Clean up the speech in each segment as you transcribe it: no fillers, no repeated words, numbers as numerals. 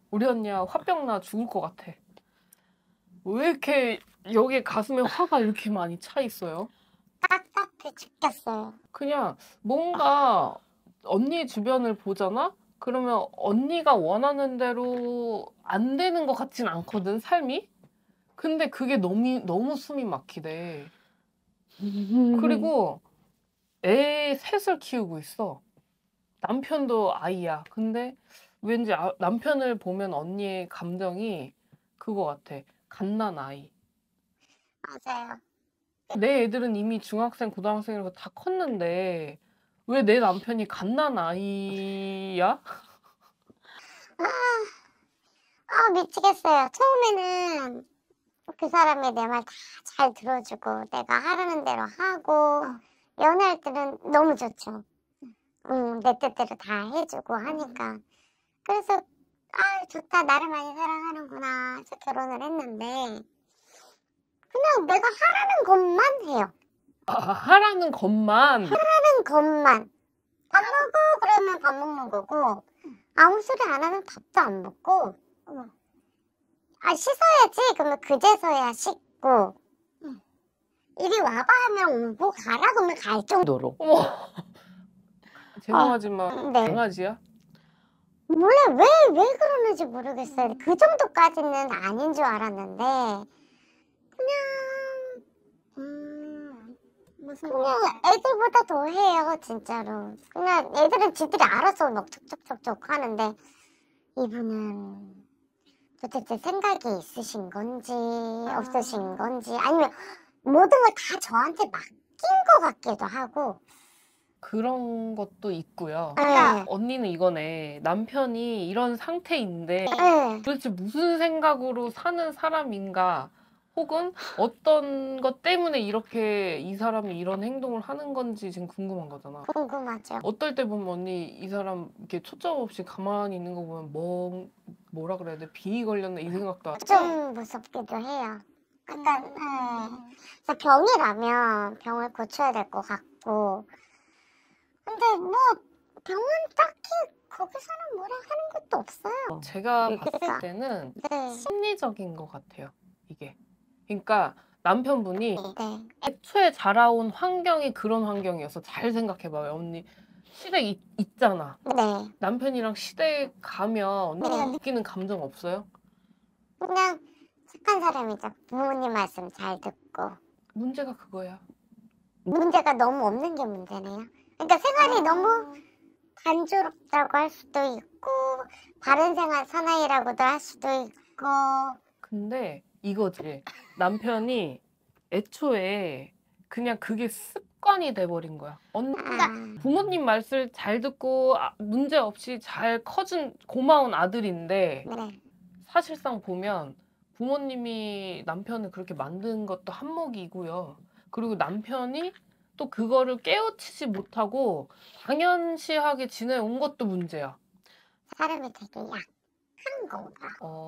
우리 언니야 화병 나 죽을 것 같아. 왜 이렇게 여기 가슴에 화가 이렇게 많이 차 있어요? 답답해 죽겠어요. 그냥 뭔가 언니 주변을 보잖아? 그러면 언니가 원하는 대로 안 되는 것 같진 않거든, 삶이? 근데 그게 너무 숨이 막히대. 그리고 애 셋을 키우고 있어. 남편도 아이야. 근데 왠지 남편을 보면 언니의 감정이 그거 같아. 갓난아이. 맞아요. 내 애들은 이미 중학생, 고등학생이라고 다 컸는데 왜 내 남편이 갓난아이야? 미치겠어요. 처음에는 그 사람이 내 말 다 잘 들어주고 내가 하라는 대로 하고 연애할 때는 너무 좋죠. 내 뜻대로 다 해주고 하니까. 그래서 좋다, 나를 많이 사랑하는구나 해서 결혼을 했는데 그냥 내가 하라는 것만 해요. 하라는 것만. 하는 것만. 밥 먹어 그러면 밥 먹는 거고 아무 소리 안 하면 밥도 안 먹고 씻어야지 그러면 그제서야 씻고 이리 와봐 하면 오고 가라 그러면 갈 정도로. 어머. 죄송하지만 네. 강아지야? 몰라 왜 그러는지 모르겠어요. 그 정도까지는 아닌 줄 알았는데 그냥 애들보다 더 해요 진짜로. 그냥 애들은 지들이 알아서 막 척척척척 하는데 이분은 도대체 생각이 있으신 건지 없으신 건지 아니면 모든 걸 다 저한테 맡긴 것 같기도 하고. 그런 것도 있고요. 네. 언니는 이거네. 남편이 이런 상태인데 네. 도대체 무슨 생각으로 사는 사람인가? 혹은 어떤 것 때문에 이렇게 이 사람이 이런 행동을 하는 건지 지금 궁금한 거잖아. 궁금하죠. 어떨 때 보면 언니 이 사람 이렇게 초점 없이 가만히 있는 거 보면 뭐라 그래야 돼? 빙이 걸렸나 이 생각도 좀 무섭기도 해요. 그러니까 그래서 병이라면 병을 고쳐야 될 것 같고 근데 뭐 병은 딱히 거기서는 뭐라 하는 것도 없어요. 제가 봤을 때는 네. 심리적인 것 같아요. 이게. 그러니까 남편분이 네. 애초에 자라온 환경이 그런 환경이어서 잘 생각해봐요. 언니 시댁 있잖아. 네. 남편이랑 시댁 가면 언니가 느끼는 감정 없어요? 그냥 착한 사람이죠. 부모님 말씀 잘 듣고. 문제가 그거야. 문제가 너무 없는 게 문제네요. 그러니까 생활이 너무 단조롭다고 할 수도 있고 바른 생활 사나이라고도 할 수도 있고. 근데 이거지. 남편이 애초에 그냥 그게 습관이 돼버린 거야. 언니가 부모님 말을 잘 듣고 문제 없이 잘 커준 고마운 아들인데 네. 사실상 보면 부모님이 남편을 그렇게 만든 것도 한몫이고요. 그리고 남편이 또 그거를 깨우치지 못하고 당연시하게 지내온 것도 문제야. 사람이 되게 약한 건가?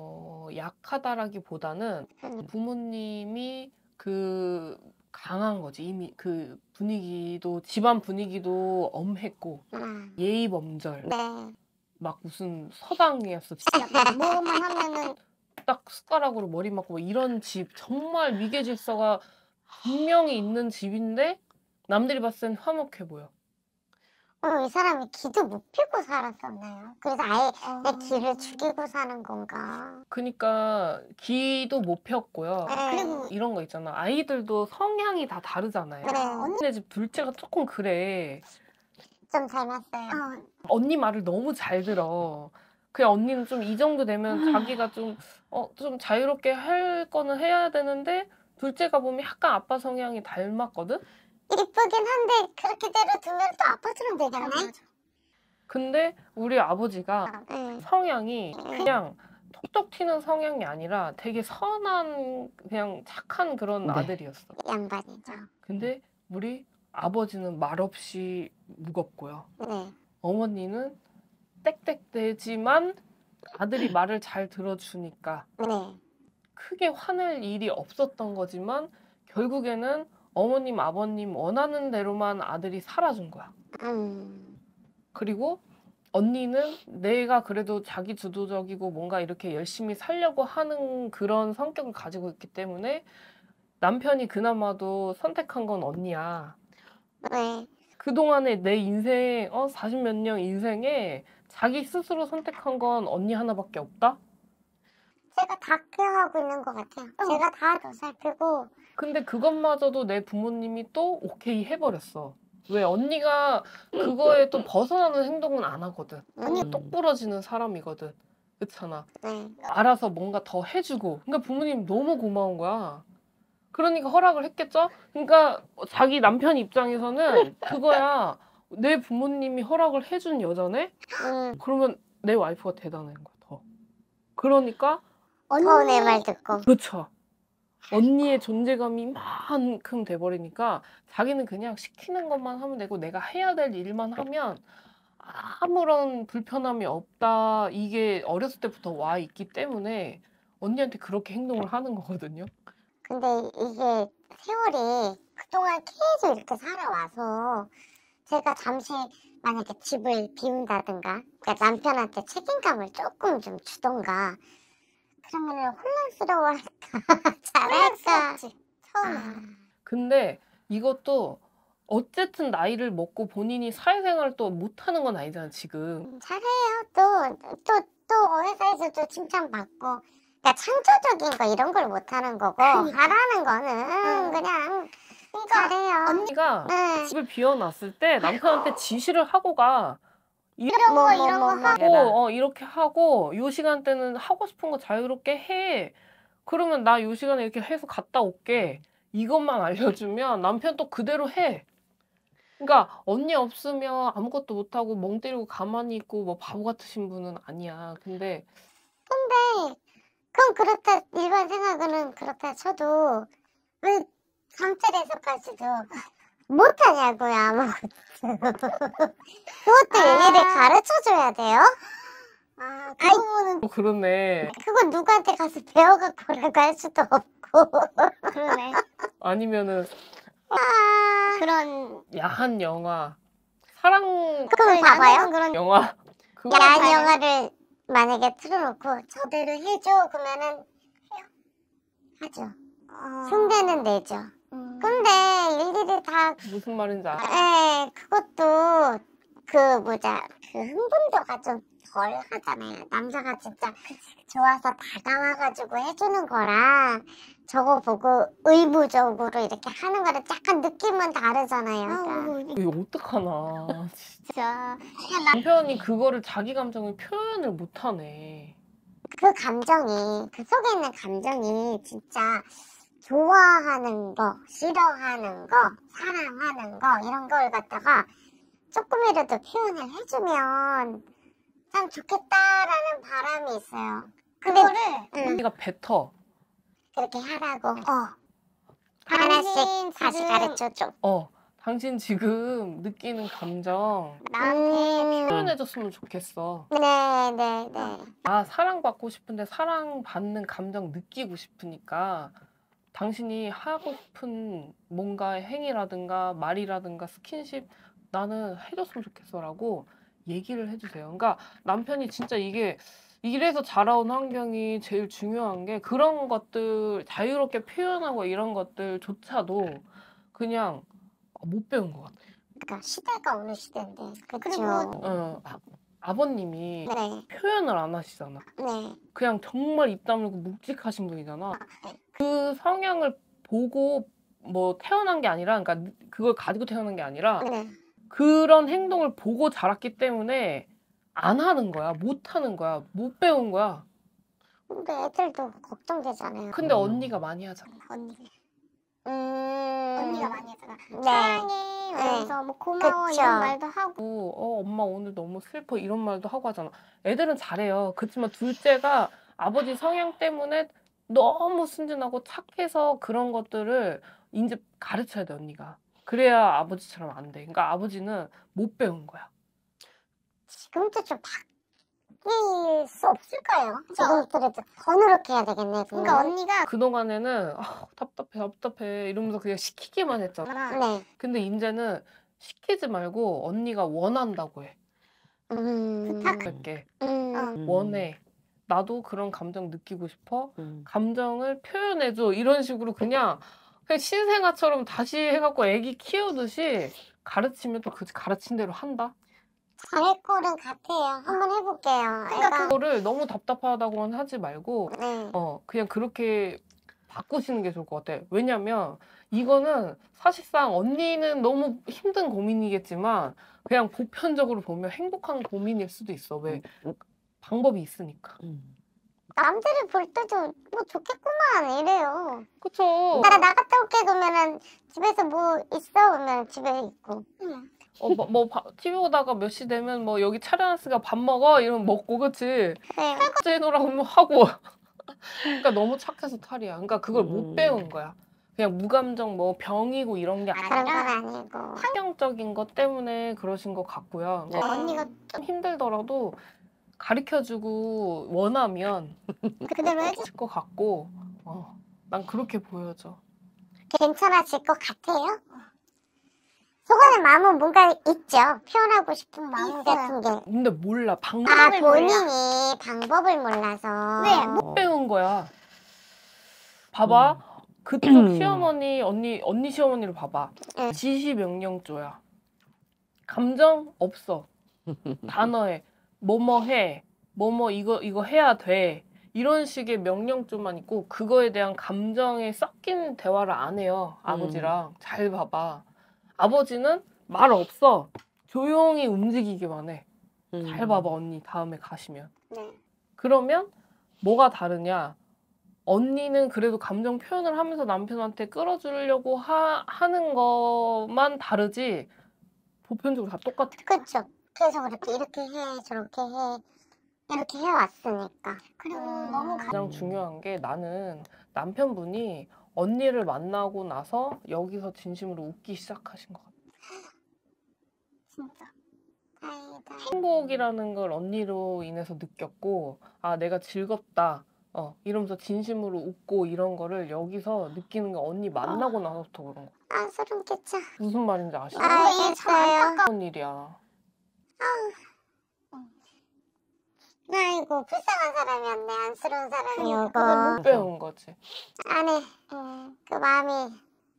약하다라기보다는 부모님이 그 강한 거지. 이미 그 분위기도 집안 분위기도 엄했고 예의범절. 네. 막 무슨 서당이었어. 진짜 뭐만 하면은 딱 숟가락으로 머리 맞고 뭐 이런 집 정말 위계 질서가 분명히 있는 집인데 남들이 봤을 땐 화목해 보여. 이 사람이 기도 못 피고 살았었나요? 그래서 아예 내 기를 죽이고 사는 건가? 그러니까 기도 못 폈고요. 네. 그리고 이런 거 있잖아. 아이들도 성향이 다 다르잖아요. 네. 언니네 집 둘째가 조금 그래. 좀 닮았어요. 언니 말을 너무 잘 들어. 그냥 언니는 좀 이 정도 되면 자기가 좀 자유롭게 할 거는 해야 되는데 둘째가 보면 약간 아빠 성향이 닮았거든? 이쁘긴 한데 그렇게대로 두면 또 아빠처럼 되겠네? 근데 우리 아버지가 성향이 그냥 톡톡 튀는 성향이 아니라 되게 선한 그냥 착한 그런 아들이었어. 양반이죠. 근데 우리 아버지는 말없이 무겁고요. 네. 어머니는 땡땡대지만 아들이 말을 잘 들어주니까 네. 크게 화낼 일이 없었던 거지만 결국에는 어머님, 아버님 원하는 대로만 아들이 살아준 거야. 그리고 언니는 내가 그래도 자기 주도적이고 뭔가 이렇게 열심히 살려고 하는 그런 성격을 가지고 있기 때문에 남편이 그나마도 선택한 건 언니야. 네. 그동안의 내 인생, 40 몇 년 인생에 자기 스스로 선택한 건 언니 하나밖에 없다? 제가 다 케어하고 있는 것 같아요. 제가 다 보살피고. 근데 그것마저도 내 부모님이 또 오케이 해버렸어. 왜 언니가 그거에 또 벗어나는 행동은 안 하거든. 언니 똑부러지는 사람이거든. 그렇잖아. 네. 알아서 뭔가 더 해주고. 그러니까 부모님 너무 고마운 거야. 그러니까 허락을 했겠죠? 그러니까 자기 남편 입장에서는 그거야. 내 부모님이 허락을 해준 여자네? 그러면 내 와이프가 대단한 거야, 더. 그러니까 더 내 말 듣고. 그렇죠. 언니의 존재감이 이만큼 돼버리니까 자기는 그냥 시키는 것만 하면 되고 내가 해야 될 일만 하면 아무런 불편함이 없다. 이게 어렸을 때부터 와 있기 때문에 언니한테 그렇게 행동을 하는 거거든요. 근데 이게 세월이 그동안 계속 이렇게 살아와서 제가 잠시 만약에 집을 비운다든가 그러니까 남편한테 책임감을 조금 좀 주던가 그러면 혼란스러워할까 잘할까 처음에. 근데 이것도 어쨌든 나이를 먹고 본인이 사회생활을 또 못하는 건 아니잖아, 지금. 잘해요. 또 회사에서도 칭찬받고 그러니까 창조적인 거 이런 걸 못하는 거고 하라는 거는 그냥 잘해요. 언니가 네. 집을 비워놨을 때 남편한테 지시를 하고 가. 이런 거 하고 이렇게 하고 요 시간대는 하고 싶은 거 자유롭게 해. 그러면 나 요 시간에 이렇게 해서 갔다 올게. 이것만 알려주면 남편 또 그대로 해. 그러니까 언니 없으면 아무것도 못하고 멍 때리고 가만히 있고 뭐 바보 같으신 분은 아니야. 근데 그럼 그렇다 일반 생각은 그렇다 쳐도 왜 잠자리에서까지도 못하냐고요 아무것도. 그것도 일일이 가르쳐줘야 돼요? 그 부분은 또 그러네. 그건 누구한테 가서 배워갖고 오라고 할 수도 없고. 그러네. 아니면은 그런 야한 영화, 사랑 그걸 봐봐요? 그런 영화 그거 야한 영화를 만약에 틀어놓고 저대로 해줘 그러면은 해요? 하죠. 흉내는 내죠. 근데 일일이 다 무슨 말인지 알아? 그것도 그 흥분도가 좀 덜 하잖아요. 남자가 진짜 좋아서 다가와가지고 해주는 거랑 저거 보고 의무적으로 이렇게 하는 거랑 약간 느낌은 다르잖아요. 그러니까. 이거 어떡하나. 진짜 남편이 그거를 자기 감정을 표현을 못하네. 그 감정이 그 속에 있는 감정이 진짜 좋아하는 거, 싫어하는 거, 사랑하는 거 이런 걸 갖다가 조금이라도 표현을 해주면 참 좋겠다라는 바람이 있어요. 그거를 언니가 뱉어. 그렇게 하라고 하나씩 다시 가르쳐줘. 당신 지금 느끼는 감정 나한테 표현해줬으면 좋겠어. 네. 사랑받고 싶은데 사랑받는 감정 느끼고 싶으니까 당신이 하고 싶은 뭔가 행위라든가 말이라든가 스킨십 나는 해줬으면 좋겠어라고 얘기를 해주세요. 그러니까 남편이 진짜 이래서 자라온 환경이 제일 중요한 게 그런 것들 자유롭게 표현하고 이런 것들조차도 그냥 못 배운 것 같아. 그러니까 시대가 어느 시대인데 그리고 아버님이 네. 표현을 안 하시잖아. 네. 그냥 정말 입 다물고 묵직하신 분이잖아. 그 성향을 보고 뭐 태어난 게 아니라, 그러니까 그걸 가지고 태어난 게 아니라 네. 그런 행동을 보고 자랐기 때문에 안 하는 거야. 못 하는 거야. 못 배운 거야. 근데 애들도 걱정되잖아요. 근데 언니가 많이 하잖아. 언니가 많이 하잖아. 사랑해 이러면서 뭐 고마워 이런 말도 하고 엄마 오늘 너무 슬퍼 이런 말도 하고 하잖아. 애들은 잘해요. 그렇지만 둘째가 아버지 성향 때문에 너무 순진하고 착해서 그런 것들을 이제 가르쳐야 돼, 언니가. 그래야 아버지처럼 안 돼. 그러니까 아버지는 못 배운 거야. 지금도 좀 바뀔 수 없을까요? 지금부터라도 더 노력해야 되겠네. 그러니까 언니가 그동안에는 답답해 이러면서 그냥 시키기만 했잖아. 네. 근데 이제는 시키지 말고 언니가 원한다고 해. 부탁할게. 원해. 나도 그런 감정 느끼고 싶어. 감정을 표현해줘. 이런 식으로 그냥 신생아처럼 다시 해갖고 애기 키우듯이 가르치면 또 그 가르친 대로 한다. 잘할 거는 같아요. 한번 해볼게요. 그러니까 애가 그거를 너무 답답하다고만 하지 말고 네. 그냥 그렇게 바꾸시는 게 좋을 것 같아. 왜냐면 이거는 사실상 언니는 너무 힘든 고민이겠지만 그냥 보편적으로 보면 행복한 고민일 수도 있어. 왜? 방법이 있으니까. 남들을 볼 때도 뭐 좋겠구만 이래요. 그쵸? 나 나갔다 올게 그러면은 집에서 뭐 있어? 그러면 집에 있고. TV 보다가 몇 시 되면 뭐 여기 차려놨으니까 밥 먹어? 이러면 먹고, 그치? 네. 설거지 해놓으라고 하면 하고. 그러니까 너무 착해서 탈이야. 그러니까 그걸 못 배운 거야. 그냥 무감정 뭐 병이고 이런 게 그런 건 아니라 아니고. 환경적인 것 때문에 그러신 것 같고요. 네. 언니가 좀 힘들더라도 가르쳐주고 원하면 그대로 해줄 것 같고 난 그렇게 보여져. 괜찮아질 것 같아요? 속안에 마음은 뭔가 있죠. 표현하고 싶은 마음 같은 게. 근데 몰라. 아, 방법을 본인이 몰라. 방법을 몰라서. 못 배운 거야. 봐봐. 그쪽 시어머니, 언니 시어머니를 봐봐. 응. 지시명령조야. 감정 없어. 단어에 뭐뭐 해. 뭐뭐 이거 해야 돼. 이런 식의 명령조만 있고 그거에 대한 감정에 섞인 대화를 안 해요. 아버지랑. 잘 봐봐. 아버지는 말 없어. 조용히 움직이기만 해. 잘 봐봐, 언니. 다음에 가시면. 네. 그러면 뭐가 다르냐? 언니는 그래도 감정 표현을 하면서 남편한테 끌어주려고 하는 것만 다르지 보편적으로 다 똑같아. 그렇죠. 그래서 그렇게 이렇게 해, 저렇게 해. 이렇게 해왔으니까. 그리고 너무 가장 중요한 게 나는 남편분이 언니를 만나고 나서 여기서 진심으로 웃기 시작하신 것 같아. 진짜. 다행이다. 행복이라는 걸 언니로 인해서 느꼈고 내가 즐겁다. 이러면서 진심으로 웃고 이런 거를 여기서 느끼는 게 언니 만나고 나서부터 그런 거야. 아, 소름 끼쳐. 무슨 말인지 아시죠? 알겠어요. 무슨 일이야. 아이고, 불쌍한 사람이었네. 안쓰러운 사람이었고. 그걸 못 배운 거지. 안에 그 마음이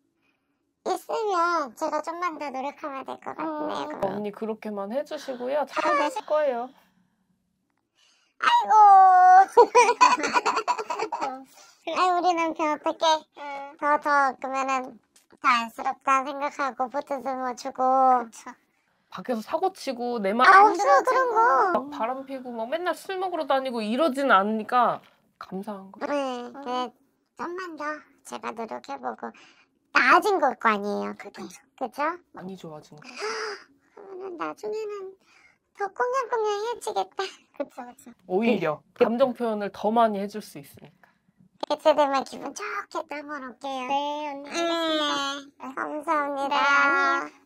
있으면 제가 좀만 더 노력하면 될 것 같네요. 언니 그렇게만 해주시고요. 잘 되실 거예요. 아이고. 아이, 우리 남편 어떡해. 더 그러면은 더 안쓰럽다 생각하고 보태서 뭐 주고. 그쵸. 밖에서 사고 치고 내 말 없어 그런 거. 막 바람 피고 막 맨날 술 먹으러 다니고 이러진 않으니까 감사한 거. 네, 좀만 더 제가 노력해보고 나아진 걸 거 아니에요. 그죠? 많이 좋아진 거. 그러면 나중에는 더 꽁냥꽁냥해지겠다. 그쵸. 오히려 감정 표현을 더 많이 해줄 수 있으니까. 그때 되면 기분 좋게 또 한번 올게요. 네, 언니. 감사합니다.